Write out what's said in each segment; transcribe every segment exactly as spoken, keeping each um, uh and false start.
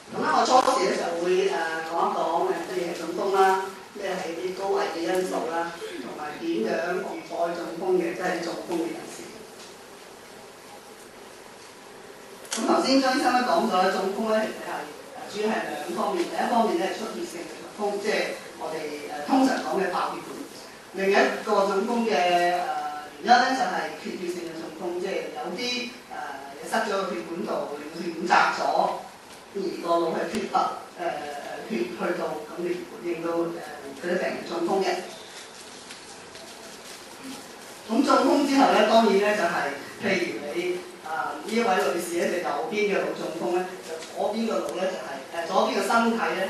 咁咧，我初時咧就會誒、呃、講一講誒乜嘢係中風啦，咩係啲高危嘅因素啦，同埋點樣預防中風嘅，即係中風嘅人士。咁頭先張醫生咧講咗，中風咧其實係誒主要係兩方面，第一方面咧係出血性嘅中風，即係我哋誒通常講嘅爆血管；另一個中風嘅誒原因咧就係缺血性嘅中風，即係有啲誒、呃、塞咗個血管度，令血管窄咗，而個腦係缺乏誒誒血去到，咁令到誒嗰啲病人中風嘅。咁中風之後咧，當然咧就係、是、譬如你。啊！呢一位女士咧就右邊嘅腦中風咧，就左邊個腦咧就係、是、誒左邊嘅身體咧，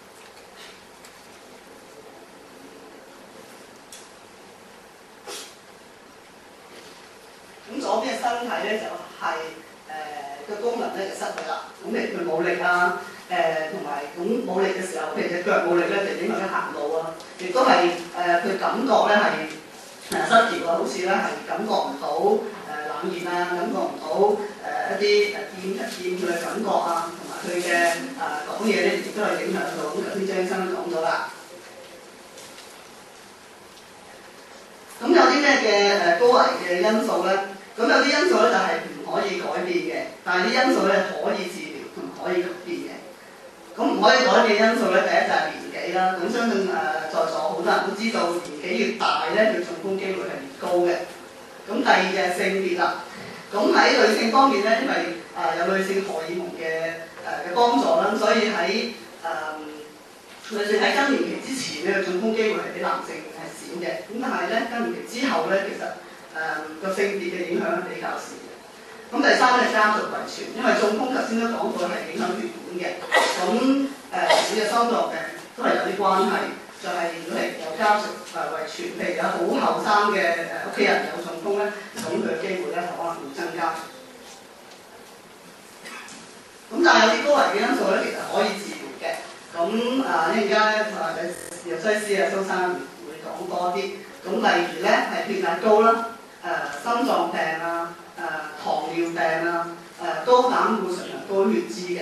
咁左邊嘅身體咧就係誒個功能咧就失去啦。咁譬如佢冇力啊，誒同埋咁冇力嘅時候，譬如隻腳冇力咧，就影響佢行路啊，亦都係誒佢感覺咧係誒失調啊，好似咧係感覺唔到。冷熱啊，感覺唔到誒、呃、一啲誒掂一掂佢嘅感覺啊，同埋佢嘅誒講嘢咧，亦都係影響到。咁頭先張醫生都講咗啦。咁有啲咩嘅誒高危嘅因素咧？咁有啲因素咧就係唔可以改變嘅，但係啲因素咧可以治療同可以改變嘅。咁唔可以改變嘅因素咧，第一就係年紀啦。咁相信誒、呃、在座好多人都知道，年紀越大咧，佢中風機會係越高嘅。咁第二就係性別啦。咁喺女性方面咧，因為誒、呃、有女性荷爾蒙嘅誒嘅幫助啦，所以喺誒、呃、女性喺更年期之前咧，中風機會係比男性係少嘅。咁但係咧，更年期之後咧，其實誒個、呃、性別嘅影響比較少嘅。咁第三咧係家族遺傳，因為中風頭先都講過係影響血管嘅。咁誒你嘅心臟病都係有啲關係。就係如果係有家族誒遺傳，譬如有好後生嘅誒屋企人有中風咧，咁佢嘅機會咧可能會增加。咁但係有啲高危嘅因素咧，其實可以治療嘅。咁啊，一陣間咧誒藥劑師啊蘇生會講多啲。咁例如咧係血壓高啦，誒、呃、心臟病啊，誒、呃、糖尿病啊，誒、呃、高膽固醇同高血脂嘅。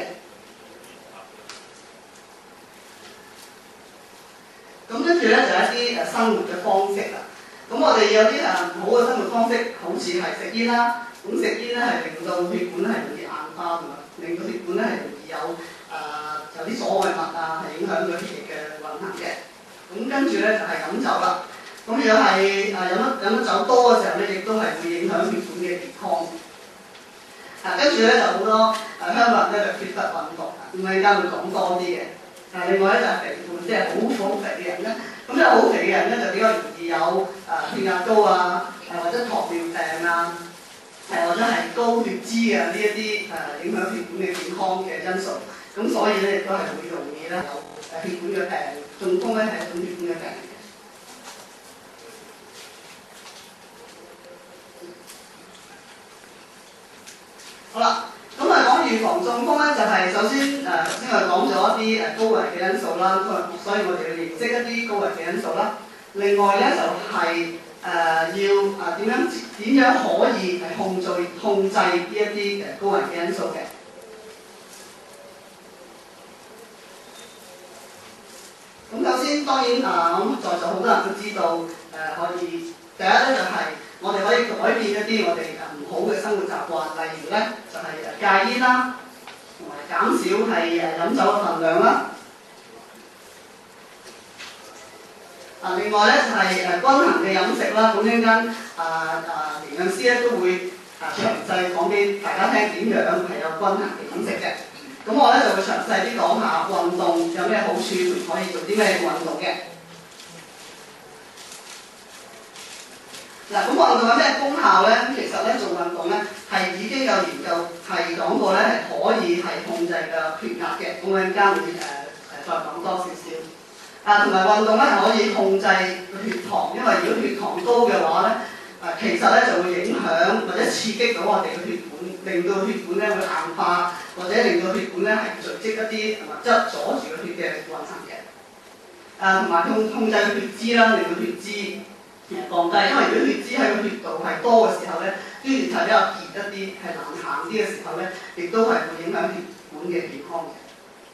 咁跟住咧就係、一啲誒生活嘅方式啦。咁我哋有啲誒唔好嘅生活方式，好似係食煙啦。咁食煙咧係令到血管咧係容易硬化㗎嘛，令到血管咧係容易有誒、呃、有啲所謂物啊，係影響咗血液嘅運行嘅。咁跟住咧就係、係、飲酒啦。咁如果係誒飲得飲得酒多嘅時候咧，亦都係會影響血管嘅健康。啊，跟住咧就好多誒、呃、香港人咧就缺乏運動，咁陣間會講多啲嘅。誒另外咧就係肥胖，即係好好肥嘅人咧，咁即係好肥嘅人咧就比較容易有誒、呃、血壓高啊，誒、呃、或者糖尿病啊，誒、呃、或者係高血脂啊呢一啲誒影響血管嘅健康嘅因素，咁所以咧亦都係會容易咧有誒血管嘅病，中風咧係一種血管嘅病。好啦。咁啊講預防中風咧，就係、是、首先誒頭先我哋講咗一啲誒高危嘅因素啦，所以我哋要認識一啲高危嘅因素啦。另外咧就係、是、誒、呃、要誒點樣點樣可以係控制控制呢一啲誒高危嘅因素嘅。咁首先當然啊，咁、呃、在座好多人都知道誒、呃、可以第一咧就係、是。我哋可以改變一啲我哋唔好嘅生活習慣，例如咧就係、是、戒煙啦，同埋減少係誒飲酒嘅份量啦。啊，另外咧就係、是、誒均衡嘅飲食啦。咁一陣間啊啊營養師咧都會啊詳細講俾大家聽點樣係有均衡嘅飲食嘅。咁我咧就會詳細啲講下運動有咩好處，可以做啲咩運動嘅。嗱，咁運動有咩功效咧？其實咧做運動咧係已經有研究係講過咧係可以係控制嘅血壓嘅。咁我陣間會誒誒再講多少少。啊，同埋運動咧係可以控制個血糖，因為如果血糖高嘅話咧，誒、呃、其實咧就會影響或者刺激到我哋嘅血管，令到血管咧會硬化，或者令到血管咧係聚積一啲物質阻住個血嘅運行嘅。誒同埋控控制血脂啦，令到血脂降低，因為如果血脂喺個血度係多嘅時候咧，啲血係比較結一啲，係難行啲嘅時候咧，亦都係會影響血管嘅健康嘅。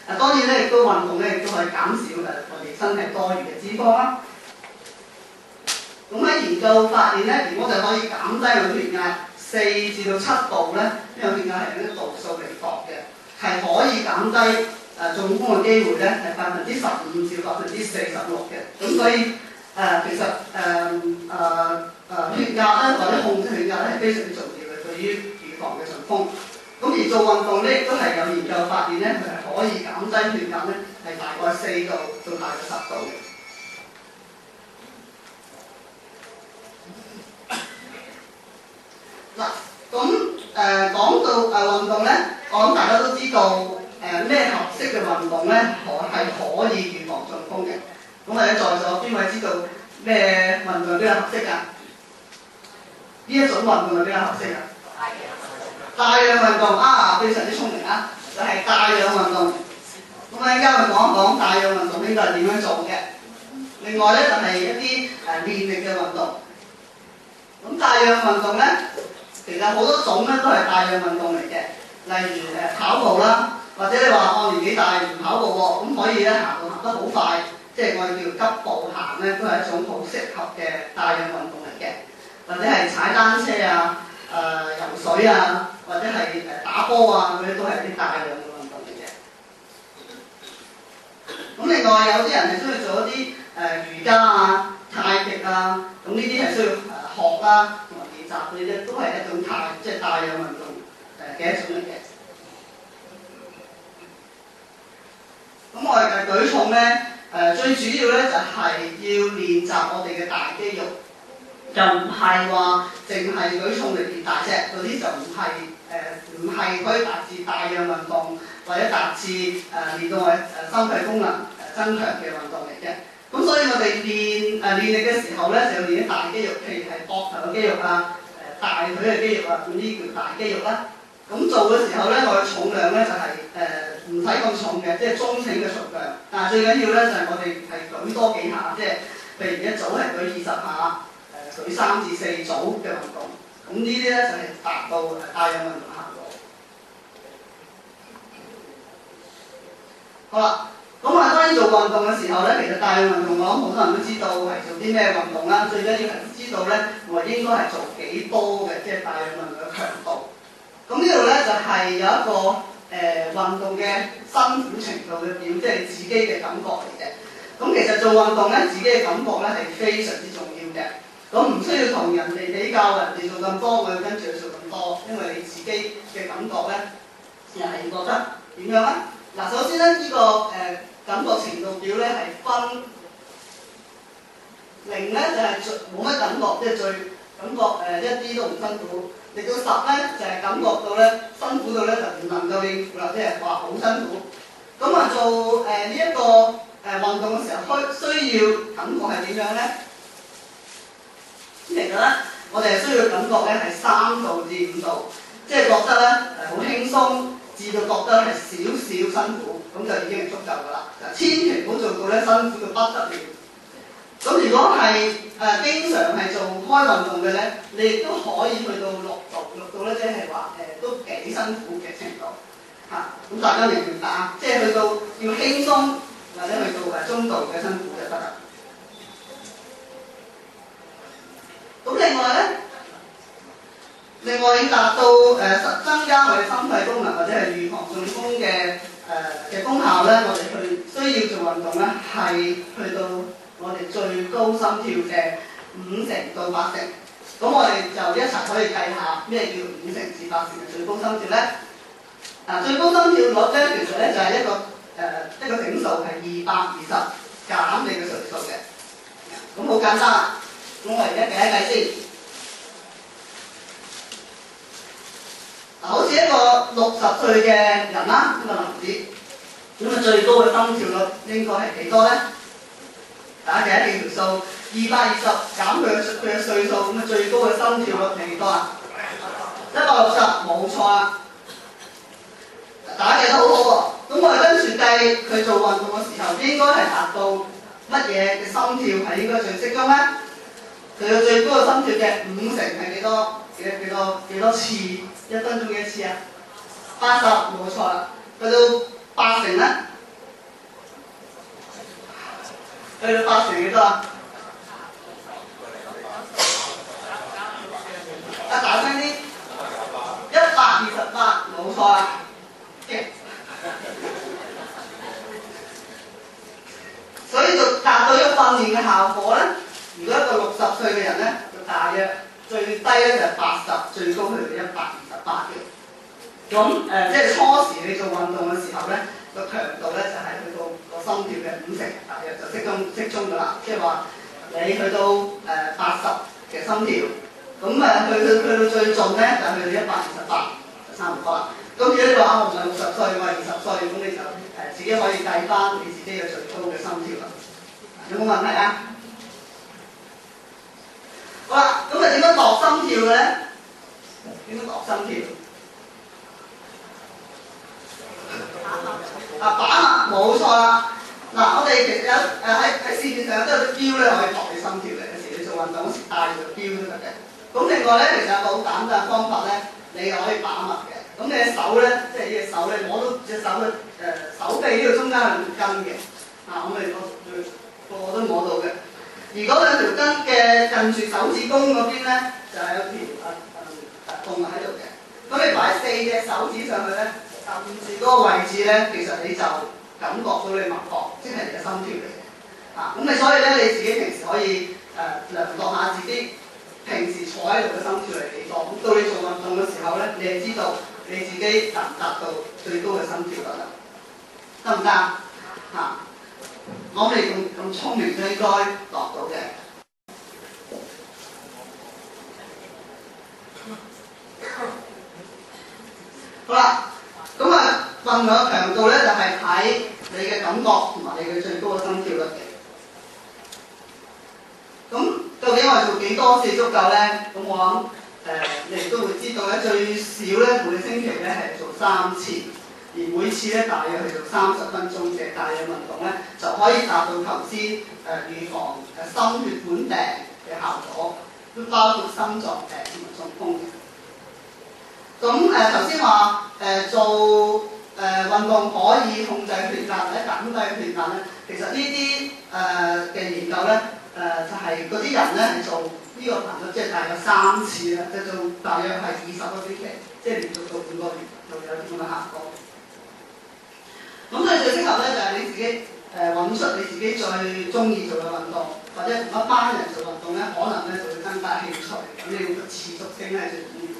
啊當然咧，亦都運動咧，亦都可以減少誒我哋身體多餘嘅脂肪啦。咁喺研究發現咧，如果就可以減低我血壓四至到七度咧，因為血壓係用啲度數嚟度嘅，係可以減低誒中風嘅機會咧係百分之十五至百分之四十六嘅。咁所以誒、呃、其實誒誒誒血壓咧或者控制血壓咧係非常之重要嘅，對於預防嘅中風。咁而做運動咧亦都係有研究發現咧，佢係可以減低血壓咧係大概四度到大概十度嘅。嗱，咁誒講到誒、呃、運動咧，我諗大家都知道誒咩、呃、合適嘅運動咧，可係可以預防中風嘅。咁或者在座邊位知道咩運動比較合適㗎？呢一種運動係比較合適㗎？帶氧運動啊，非常之聰明啊！就係、是、帶氧運動。咁我陣間去講一講帶氧運動應該係點樣做嘅。另外咧就係、是、一啲誒練力嘅運動。咁帶氧運動咧，其實好多種咧都係帶氧運動嚟嘅。例如誒跑步啦，或者你話我年紀大唔跑步喎，咁可以咧行路行得好快，即係我哋叫急步行咧，都係一種好適合嘅帶氧運動嚟嘅。或者係踩單車啊。誒、呃、游水啊，或者係誒打波啊，嗰啲都係啲帶氧嘅運動嚟嘅。咁另外有啲人係需要做一啲誒、呃、瑜伽啊、太極啊，咁呢啲係需要誒學啦同埋練習嗰啲咧，都係一種帶即係帶氧運動誒嘅一種嚟嘅。咁我哋嘅舉重咧，誒、呃、最主要咧就係、是、要練習我哋嘅大肌肉。就唔係話淨係舉重嚟練大隻，嗰啲就唔係誒唔係可以達至帶氧運動或者達至誒、呃、練到我誒心肺功能誒、呃、增強嘅運動嚟嘅。咁所以我哋練誒、呃、練力嘅時候咧，就要練啲大肌肉，譬如係膊頭嘅肌肉啊、誒、呃、大腿嘅肌肉啊，咁呢啲叫大肌肉啦。咁做嘅時候咧，我嘅重量咧就係誒唔使咁重嘅，即係中性嘅重量。但係最緊要咧就係、是、我哋係舉多幾下，即係譬如一組係舉二十下。舉三至四組嘅運動，咁呢啲咧就係、是、達到帶氧運動嘅效果。好啦，咁我當然做運動嘅時候咧，其實帶氧運動我諗好多人都知道係做啲咩運動啦。最緊要係知道咧，我應該係做幾多嘅，即係帶氧運動嘅強度。咁呢度咧就係、是、有一個誒、呃、運動嘅辛苦程度嘅表，即係你自己嘅感覺嚟嘅。咁其實做運動咧，自己嘅感覺咧係非常之重要嘅。咁唔需要同人哋比較，人哋做咁多，我要跟住去做咁多，因為你自己嘅感覺咧，又係覺得點樣咧？嗱，首先咧，呢、這個誒、呃、感覺程度表咧係分零咧就係最冇乜感覺，即係最感覺誒、呃、一啲都唔辛苦。嚟到十咧就係、是、感覺到咧辛苦到咧就唔能夠應付啦，即係話好辛苦。咁啊做誒呢一個誒、呃、運動嘅時候，需需要感覺係點樣咧？其實咧，我哋係需要感覺咧係三度至五度，即係覺得咧誒好輕鬆，至到覺得係少少辛苦，咁就已經係足夠㗎啦。千祈唔好做到咧辛苦到不得了。咁如果係誒、呃、經常係做開運動嘅咧，你亦都可以去到六度，六度咧即係話誒都幾辛苦嘅程度嚇。咁、啊、大家明唔明白啊？即係去到要輕鬆或者去到誒中度嘅辛苦就得啦。咁另外咧，另外要達到誒、呃、增加我哋心肺功能或者係預防中風嘅誒嘅功效咧，我哋去需要做運動咧，係去到我哋最高心跳嘅五成到八成。咁我哋就一齊可以計下咩叫五成至八成嘅最高心跳咧？啊，最高心跳率咧，其實咧就係、是、一個誒、呃、一個整數係二百二十減你嘅歲數嘅。咁好簡單啦。咁我而家計一計先，嗱，好似一個六十歲嘅人啦，呢個男子，咁啊最高嘅心跳率應該係幾多咧？大家計一計條數，二百二十減佢嘅佢嘅歲數，咁啊最高嘅心跳率係幾多啊？一百六十，冇錯啊！大家計得好好喎。咁我哋跟住計佢做運動嘅時候，應該係達到乜嘢嘅心跳係應該最適中咧？佢嘅最高嘅心跳嘅五成係幾多？幾幾多幾多次？一分鐘幾多次啊？八十，冇錯啦。去到八成咧， 去到八成幾多啊？啊，大聲啲！一百二十八，冇錯啦。所以就達到一個訓練嘅效果咧。如果一個六十歲嘅人咧，就大約最低咧就係八十，最高去到一百二十八嘅。咁誒、呃，即係初時你做運動嘅時候咧，個強度咧就係、是、去到個心跳嘅五成，大約就適中適中㗎啦。即係話你去到誒八十嘅心跳，咁誒去去去到最盡咧就去到一百二十八，就差唔多啦。咁如果你話啊，我唔係六十歲，我係二十歲，咁你就誒、呃、自己可以計翻你自己嘅最高嘅心跳啦。有冇問題啊？好啦，咁啊點樣度心跳嘅咧？點樣度心跳？啊把脈冇錯啦。嗱，我哋其實有誒喺喺市面上都有啲錶咧，可以度你心跳嘅。有時你做運動嗰時戴住個錶都得嘅。咁另外咧，其實有個好簡單嘅方法咧，你又可以把脈嘅。咁你嘅手咧，即係呢隻手咧，摸到隻手嘅誒、呃、手臂呢度中間有兩條筋嘅。啊，我哋個個個都摸到嘅。而嗰兩條筋嘅近住手指公嗰邊咧，就係、是、有條誒誒洞喺度嘅。咁你擺四隻手指上去咧，撳住嗰個位置咧，其實你就感覺到你脈搏，即係你嘅心跳嚟嘅。啊，咁你所以咧，你自己平時可以誒、呃、量度下自己平時坐喺度嘅心跳係幾多。咁到你做運動嘅時候咧，你係知道你自己達唔達到最高嘅心跳率啦。得唔得啊？嚇！我哋咁咁聰明都應該度到嘅。好啦，咁啊運動嘅強度咧就係、是、睇你嘅感覺同埋你嘅最高嘅心跳率嘅。咁究竟我哋做幾多次足夠咧？咁我諗誒、呃，你哋都會知道咧，最少咧每個星期咧係做三次。而每次咧大約去到三十分鐘嘅大量運動咧，就可以達到頭先誒預防誒心血管病嘅效果，都包括心臟病同埋中風嘅。咁誒頭先話誒做誒、呃、運動可以控制血壓或者減低血壓咧，其實呢啲誒嘅研究咧誒、呃、就係嗰啲人咧係做呢個頻率，即係大約三次啦，即係做大約係二十個星期，即係連續到五個月就有啲咁嘅效果。咁所以最適合咧就係、是、你自己誒揾、呃、出你自己最中意做嘅運動，或者同一班人做運動咧，可能咧就會增加興趣，咁你個持續性係最重要。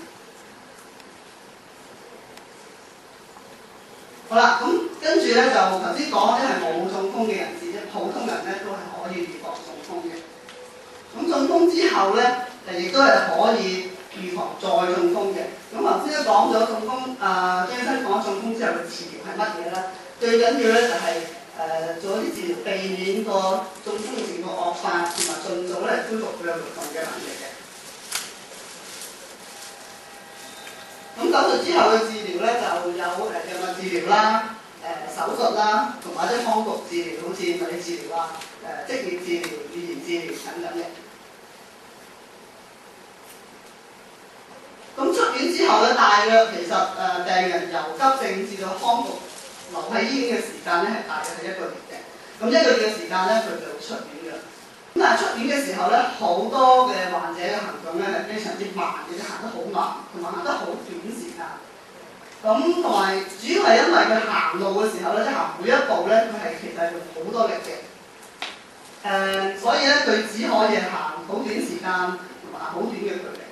好啦，咁跟住咧就頭先講嗰啲係冇中風嘅人士啫，普通人咧都係可以預防中風嘅。咁中風之後咧，誒亦都係可以預防再中風嘅。咁頭先都講咗中風，啊張醫生講中風之後嘅治療係乜嘢咧？最緊要咧就係、是、誒、呃、做一啲治療，避免個中風嘅情況惡化，同埋盡早咧恢復佢有活動嘅能力嘅。咁手術之後嘅治療咧就有誒藥物治療啦、誒、呃、手術啦，同埋啲康復治療，好似物理治療啊、誒、呃、職業治療、語言治療等等嘅。咁出院之後咧，大約其實誒、呃、病人由急症至到康復留喺醫院嘅時間咧，係大約係一個月嘅。咁一個月嘅時間咧，佢就會出院㗎。咁但係出院嘅時候咧，好多嘅患者嘅行動咧係非常之慢嘅，行得好慢，同埋行得好短時間。咁同埋主要係因為佢行路嘅時候咧，即係行每一步咧，佢係其實用好多力嘅。誒、呃，所以咧佢只可以行好短時間同埋好短嘅距離。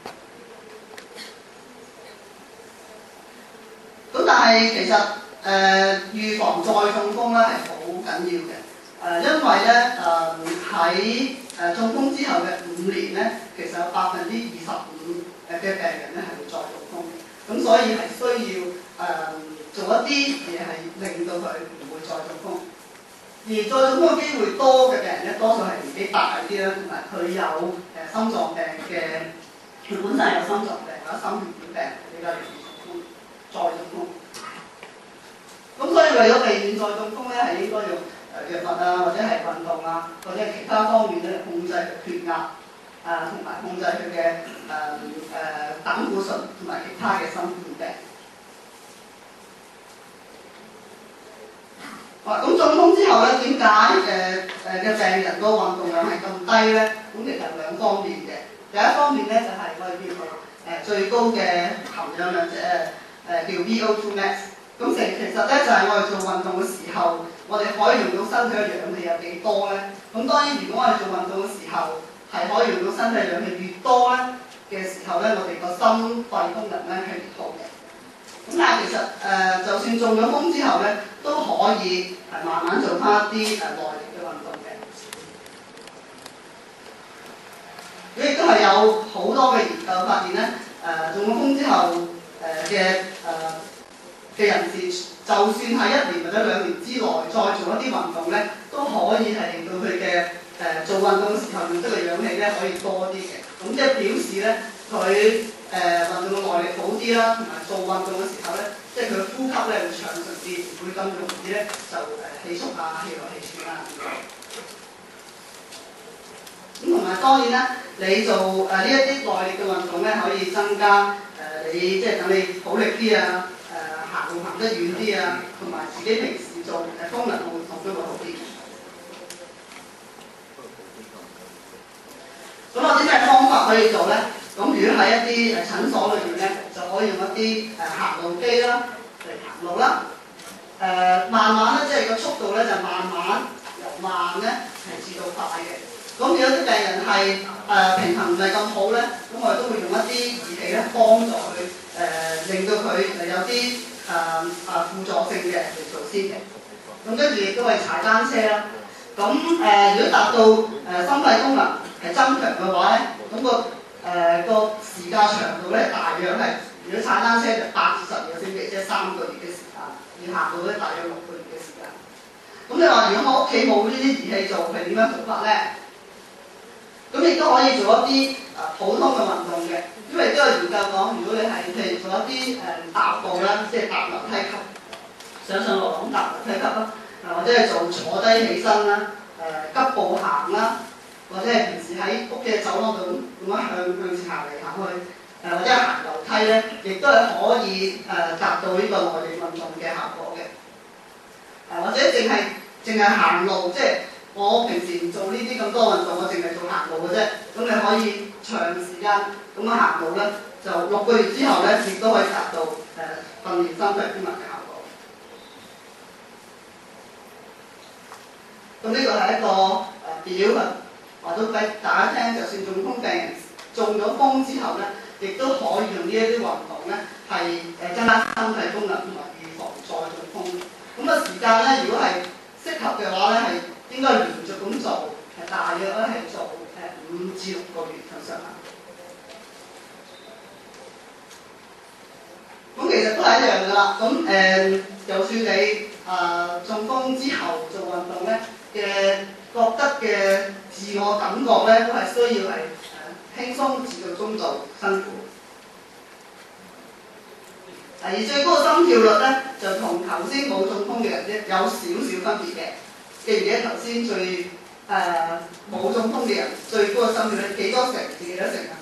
咁但係其實誒、呃、預防再中風咧係好緊要嘅。誒、呃、因為咧誒喺誒中風之後嘅五年咧，其實有百分之二十五誒嘅病人咧係會再中風嘅。咁所以係需要誒、呃、做一啲嘢係令到佢唔會再中風。而再中風嘅機會多嘅病人咧，多數係年紀大啲啦，同埋佢有誒、呃、心臟病嘅，佢本身有心臟病或者心血管病比較容易中風。再中風，咁所以為咗避免再中風咧，係應該用誒藥物啊，或者係運動啊，或者係其他方面咧控制佢血壓啊，同埋控制佢嘅誒誒膽固醇同埋其他嘅心血管病。 咁中風之後咧，點解誒誒嘅病人個運動量係咁低咧？咁其實兩方面嘅。第一方面咧就係、是、我哋叫做誒、呃、最高嘅含氧量，即係誒叫 V O two max。咁其其實咧就係、是、我哋做運動嘅時候，我哋可以用到身體嘅氧氣有幾多咧？咁當然，如果我哋做運動嘅時候係可以用到身體嘅氧氣越多咧嘅時候咧，我哋個心肺功能咧係越好嘅。咁但係其實誒、呃，就算中咗風之後咧，都可以係慢慢做翻一啲誒耐力嘅運動嘅。咁亦都係有好多嘅研究發現咧，誒、呃、中咗風之後誒嘅誒嘅人士，就算係一年或者兩年之內再做一啲運動咧，都可以係令到佢嘅誒做運動嘅時候用得嘅氧氣咧可以多啲嘅。咁即係表示咧佢。誒、呃、運動嘅耐力好啲啦，同埋做運動嘅時候咧，即係佢呼吸咧會暢順啲，唔會咁容易咧就誒氣促啊、氣來氣喘啊咁樣。咁同埋當然啦，你做誒呢一啲耐力嘅運動咧，可以增加誒、呃、你即係等你好力啲啊，誒、呃、行路行得遠啲啊，同埋自己平時做誒功能嘅活動都會好啲。咁有啲咩方法可以做咧？咁如果喺一啲誒診所裏邊咧，就可以用一啲誒行路機啦嚟行路啦。誒、呃、慢慢咧，即係個速度咧就慢慢由慢咧係至到快嘅。咁如果啲病人係誒、呃、平衡唔係咁好咧，咁我哋都會用一啲儀器咧幫助佢誒、呃，令到佢誒有啲誒誒輔助性嘅嚟做先嘅。咁跟住亦都係踩單車啦。咁誒、呃、如果達到誒、呃、心肺功能係增強嘅話咧，咁、那個誒、呃、個時間長度咧，大約係如果踩單車就八至十二個星期，即係三個月嘅時間；而行路咧，大約六個月嘅時間。咁你話如果我屋企冇呢啲儀器做，係點樣做法咧？咁亦都可以做一啲誒、呃、普通嘅運動嘅，因為都有研究講，如果你係譬如做一啲誒踏步啦，即係搭樓梯級，上上落落咁搭樓梯級啦，啊或者係做坐低起身啦，誒、呃、急步行啦。或者係平時喺屋企嘅走廊度咁樣向向前行嚟行去，誒、呃、或者係行樓梯咧，亦都係可以誒、呃、達到呢個耐力運動嘅效果嘅。誒、呃、或者淨係淨係行路，即係我平時唔做呢啲咁多運動，我淨係做行路嘅啫。咁你可以長時間咁樣行路咧，就六個月之後咧，亦都可以達到誒、呃、訓練心肺功能嘅效果。咁呢個係一個誒表啊。話到俾大家聽，就算中風病人中咗風之後咧，亦都可以用呢一啲運動咧，係誒增加身體功能同埋預防再中風。咁個時間咧，如果係適合嘅話咧，係應該連續咁做，係大約咧係做誒五至六個月咁上下。咁其實都係一樣噶啦。咁誒、呃，就算你誒、呃、中風之後做運動咧嘅。覺得嘅自我感覺咧，都係需要係誒輕鬆至到中度辛苦。而最高嘅心跳率咧，就同頭先冇中風嘅人咧有少少分別嘅。記唔記得頭先最誒冇、呃、中風嘅人最高嘅心跳率幾多成？幾多成啊？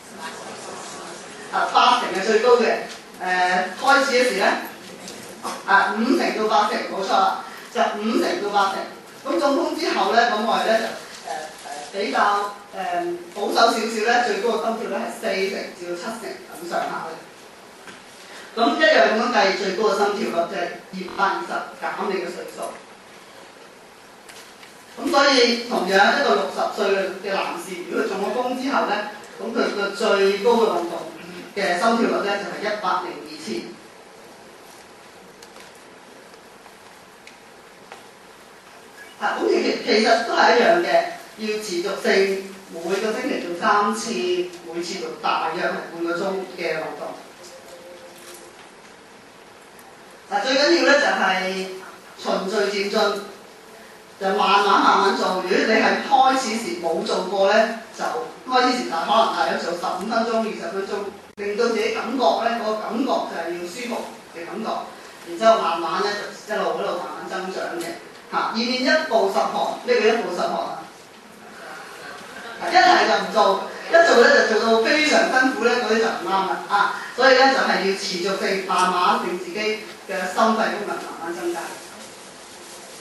啊，八成係最高嘅。誒、呃、開始嘅時咧，啊五成到八成，冇錯啦，就五成到八成。咁中風之後咧，咁我哋咧就誒誒、呃、比較誒、呃、保守少少咧，最高嘅心跳咧係四成至到七成咁上下嘅。咁一樣咁樣計，最高嘅心跳率就係二百二十減你嘅歲數。咁所以同樣一個六十歲嘅男士，如果佢中咗風之後咧，咁佢個最高嘅運動嘅心跳率咧就係一百零二次。啊，咁其其實都係一樣嘅，要持續性，每個星期做三次，每次做大約係半個鐘嘅運動。嗱，最緊要咧就係循序漸進，就慢慢慢慢做。如果你係開始時冇做過咧，就開始時就可能大約做十五分鐘、二十分鐘，令到自己感覺咧，個感覺就係要舒服嘅感覺，然之後慢慢咧就一路一路慢慢增長嘅。嚇，以免一步十行，呢個一步十行啊！一係就唔做，一做咧就做到非常辛苦咧，嗰啲就唔啱啦啊！所以咧就係要持續性，慢慢令自己嘅心肺功能慢慢增加。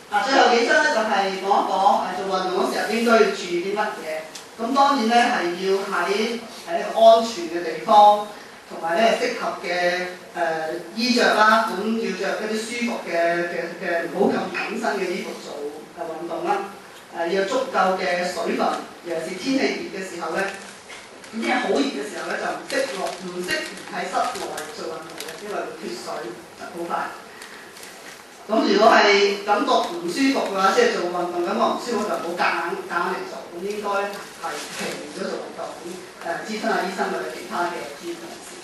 嗱，最後幾章咧就係、是、講一講誒做運動嗰時候應該要注意啲乜嘢。咁當然咧係要喺喺一個安全嘅地方，同埋咧適合嘅誒、呃、衣着啦。咁要着一啲舒服嘅嘅嘅，唔好咁緊身嘅衣服做嘅運動啦。誒、呃、要有足夠嘅水分，尤其是天氣熱嘅時候咧，咁天氣好熱嘅時候咧就唔適落唔適宜喺室內做運動嘅，因為會缺水就好快。咁如果係感覺唔舒服嘅話，即係做運動感覺唔舒服就唔好夾硬夾硬嚟做，咁應該係停咗做運動，咁誒諮詢下醫生或者其他嘅專業人士。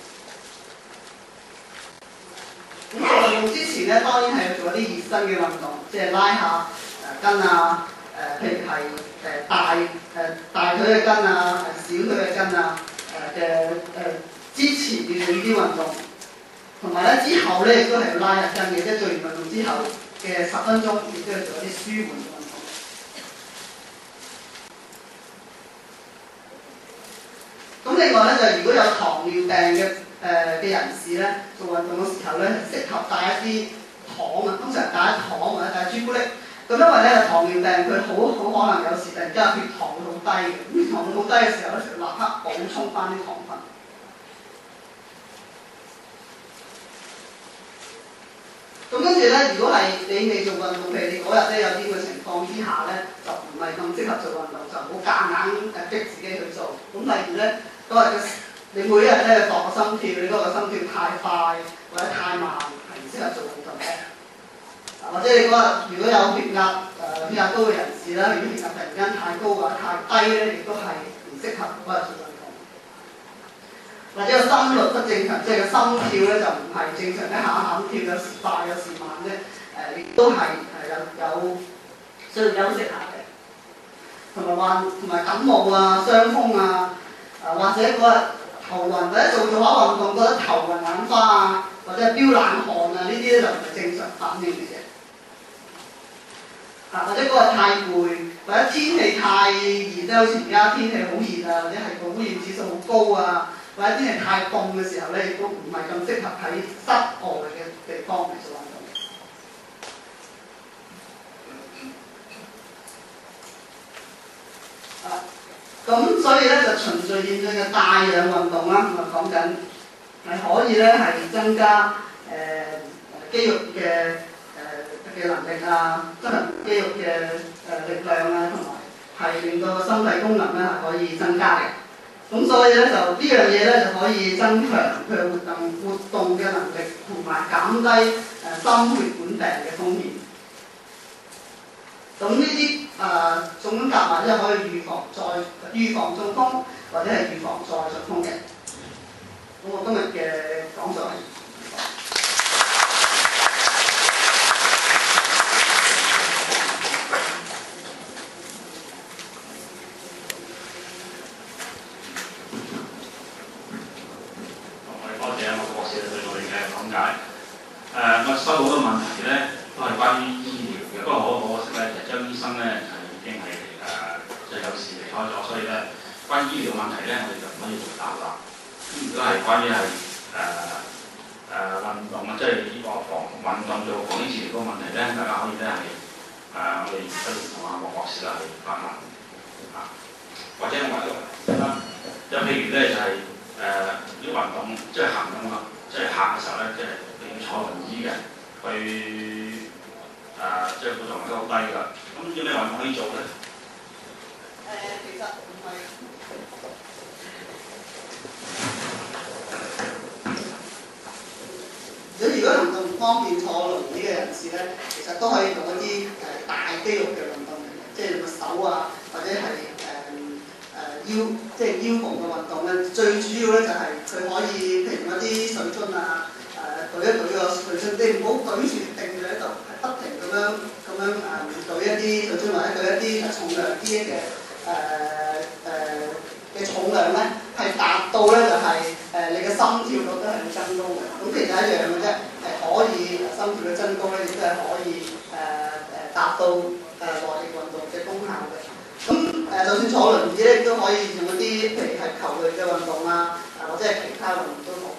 咁做運動之前咧，當然係要做一啲熱身嘅運動，即係拉下誒筋啊，誒、呃、譬如係誒大誒、呃、大腿嘅筋啊，誒小腿嘅筋啊，誒嘅誒之前要做呢啲運動。同埋咧之後咧亦都係要拉下筋嘅，即係做完運動之後嘅十分鐘，亦都要做一啲舒緩嘅運動。咁另外咧就如果有糖尿病嘅誒嘅人士咧，做運動嘅時候咧，適合帶一啲糖啊，通常帶一糖或者帶朱古力。咁因為咧糖尿病佢好好可能有時突然之間血糖會好低嘅，咁血糖會好低嘅時候咧，就立刻補充翻啲糖分。咁跟住咧，如果係你未做運動，譬如你嗰日咧有啲嘅情況之下咧，就唔係咁適合做運動，就唔好夾硬誒逼自己去做。咁例如咧，嗰日嘅你每一日咧度個心跳，你嗰個心跳太快或者太慢，係唔適合做運動嘅。或者你嗰日如果有血壓誒、呃、血壓高嘅人士啦，如果血壓突然間太高或者太低咧，亦都係唔適合嗰日做運動。或者個心率不正常，即係個心跳咧就唔係正常，一下一下咁跳，有時快有時慢咧，誒亦都係係有有需要休息下嘅。同埋患同埋感冒啊、傷風啊，誒、呃、或者嗰日頭暈或者做做下運動覺得頭暈眼花啊，或者係飆冷汗啊，呢啲咧就唔係正常反應嘅啫。啊，或者嗰日太攰，或者天氣太熱，即係好似而家天氣好熱啊，或者係個污染指數好高啊。或者天氣太凍嘅時候咧，亦都唔係咁適合喺室外嘅地方嚟做運動。啊，咁所以咧就循序漸進嘅帶氧運動啦，咁啊講緊係可以咧係增加誒、呃、肌肉嘅誒嘅能力啊，增強肌肉嘅誒、呃、力量啊，同埋係令到個心肺功能咧係可以增加嘅。咁所以咧就呢樣嘢咧就可以增強佢嘅活動活動嘅能力，同埋減低誒心血管病嘅風險。咁呢啲誒總咁夾埋，即係可以預防再預防中風，或者係預防再中風嘅。咁我今日嘅講座係。 誒、呃，我收到好多問題咧，都係關於醫療嘅。不過好可惜咧，其實張醫生咧就已經係誒即係有時離開咗，所以咧關於醫療問題咧，我哋就唔可以做答啦。咁如果係關於係誒誒運動啊，即係呢個防運動做防止治療嗰個問題咧，大家可以咧係誒我哋不如同阿莫博士啦去發問啊，或者我喺度啦，即係譬如咧就係誒啲運動即係行啊嘛。即係行嘅時候咧，即係你要坐輪椅嘅，佢誒、呃、即係個狀態都好低㗎。咁有咩運動可以做咧？ 誒、呃，其實唔係。如果如果能夠唔方便坐輪椅嘅人士咧，其實都可以做一啲誒大肌肉嘅運動嚟嘅，即係個手啊，或者係誒誒腰，即係腰部嘅運動咧。最主要咧就係佢可以譬如一啲水樽啊，誒、呃、舉一舉個水樽，你唔好舉住定住喺度，係不停咁樣咁樣誒、呃、舉一啲水樽或者舉一啲重量啲嘅誒誒嘅重量咧，係達到咧就係、是、誒、呃、你嘅心跳率都係會增高嘅。咁其實一樣嘅啫，係可以心跳率增高咧，亦都係可以誒誒、呃、達到誒耐力運動嘅功效嘅。咁誒、呃，就算坐輪椅咧，都可以用一啲譬如係球類嘅運動啊，啊或者係其他運動都好。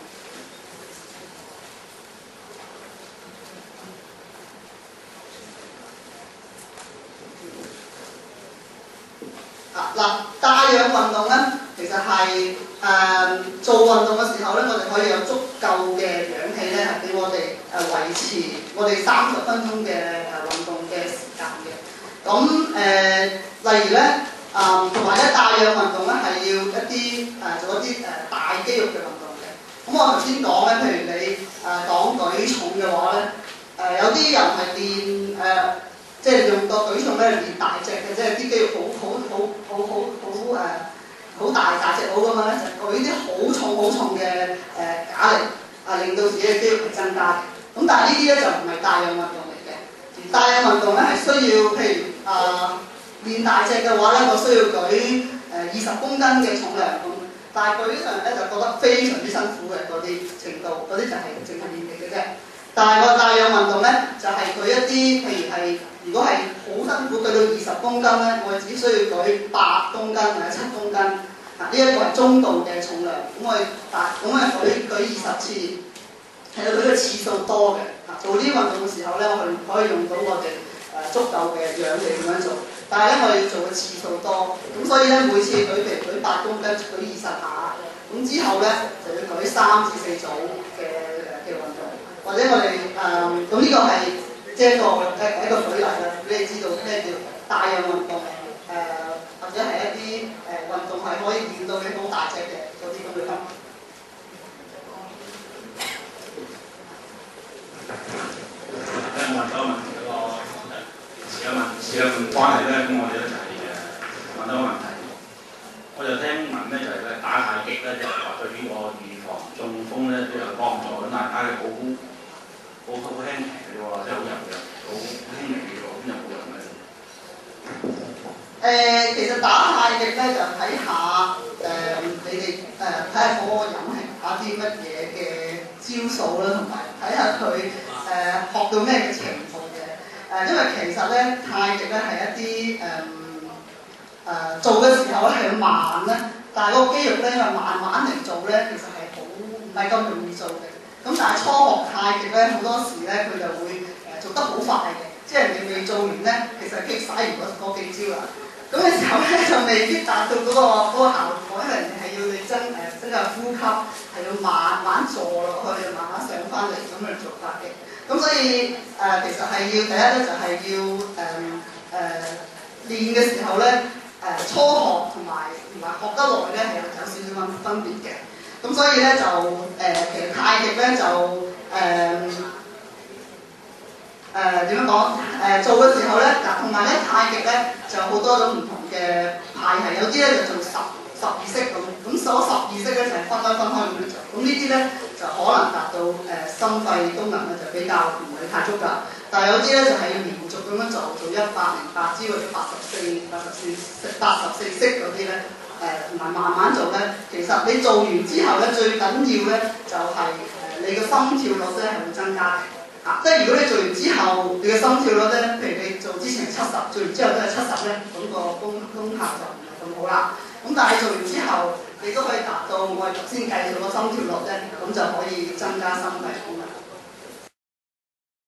嗱，帶氧運動咧，其實係誒、呃、做運動嘅時候咧，我哋可以有足夠嘅氧氣咧，係俾我哋誒維持我哋三十分鐘嘅誒運動嘅時間嘅。咁誒、呃，例如咧，啊同埋咧帶氧運動咧係要一啲誒、呃、做一啲誒、呃、大肌肉嘅運動嘅。咁我頭先講咧，譬如你誒講舉重嘅話咧，誒、呃、有啲人係練誒。呃即係用個舉重咧練大隻嘅，即係啲肌肉好好好好好好誒好大大隻佬咁樣咧，就舉啲好重好重嘅誒啞鈴啊，令到自己嘅肌肉係增加嘅。咁但係呢啲咧就唔係帶氧運動嚟嘅，而帶氧運動咧係需要譬如啊、呃、練大隻嘅話咧，我需要舉誒二十公斤嘅重量咁，但係舉上咧就覺得非常之辛苦嘅嗰啲程度，嗰啲就係淨係練力嘅啫。但係個帶氧運動咧，就係、是、舉一啲譬如係。如果係好辛苦舉到二十公斤咧，我哋只需要舉八公斤或者七公斤，啊呢一個係中度嘅重量，咁我哋大咁我哋舉舉二十次，係到舉嘅次數多嘅，啊做呢啲運動嘅時候咧，我哋可以用到我哋誒足夠嘅氧氣咁樣做，但係咧我哋要做嘅次數多，咁所以咧每次舉譬如舉八公斤舉二十下，咁之後咧就要舉三至四組嘅嘅運動，或者我哋誒咁呢個係。即係一個誒一個舉例啦，俾你知道咩叫帶氧運動誒、呃，或者係一啲誒、呃、運動係可以練到你好大隻嘅嗰啲咁嘅分。 誒，我問咗問嗰個時間問時間關係咧，咁我哋咧就係誒問咗個問題。我就聽聞咧就係咧打太極咧，就係話對呢個預防中風咧都有幫助，咁但係太極好好好輕嘅啫喎，即係好柔嘅，好輕微嘅喎，咁有冇用咧？ 誒，其實打太極咧就睇下誒你哋誒睇下嗰個人係打啲乜嘢嘅招數啦，同埋睇下佢誒學到咩嘅程度嘅。誒，因為其實咧太極咧係一啲誒誒做嘅時候咧係要慢咧，但係嗰個肌肉咧因為慢慢嚟做咧，其實係好唔係咁容易做嘅。咁但係初學太極咧，好多時咧佢就會誒做得好快嘅，即係人哋未做完咧，其實擊晒完嗰嗰幾招啦。咁嘅時候咧就未必達到嗰、嗰個嗰個效果，因為人哋係要你增誒增加呼吸，係要慢慢坐落去，慢慢上翻嚟咁樣做法嘅。咁所以誒、呃、其實係要第一咧就係、是、要誒誒、呃呃、練嘅時候咧誒、呃、初學同埋同埋學得耐咧係有有少少分分別嘅。咁所以咧就誒、呃、其實太極咧就誒誒點樣講誒、呃、做嘅時候咧嗱，同埋咧太極咧就有好多種唔同嘅派系，有啲咧就做十十二式咁，咁所十二式咧就係分開分開咁樣做，咁呢啲咧就可能達到誒、呃、心肺功能咧就比較唔係太足㗎，但係有啲咧就係、是、要連續咁樣做，做一百零八支或者八十四、八十四、八十四式嗰啲咧。誒同埋慢慢做咧，其實你做完之後咧，最緊要咧就係、是、誒、呃、你個心跳率咧係會增加嘅，啊！即係如果你做完之後，你嘅心跳率咧，譬如你做之前七十，做完之後都係七十咧，咁、那個功功效就唔係咁好啦。咁但係你做完之後，你都可以達到我哋頭先計數個心跳率咧，咁就可以增加心肺功能。